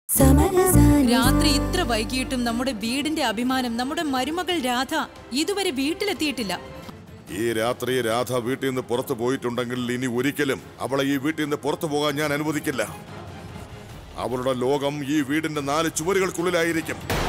രാത്രി ഇത്ര വൈകിട്ടും നമ്മുടെ വീടിന്റെ അഭിമാനം നമ്മുടെ മരുമകൾ രാധ ഇതുവരെ വീട്ടിലെത്തിയിട്ടില്ല. ഈ രാത്രി രാധ വീട്ടിൽ നിന്ന് പുറത്തു പോയിട്ടുണ്ടെങ്കിൽ ഇനി ഒരിക്കലും അവളെ ഈ വീട്ടിൽ നിന്ന് പുറത്തു പോകാൻ ഞാൻ അനുവദിക്കില്ല. അവളുടെ ലോകം ഈ വീടിന്റെ 4 ചുവരുകൾക്കുള്ളിലായിരിക്കും.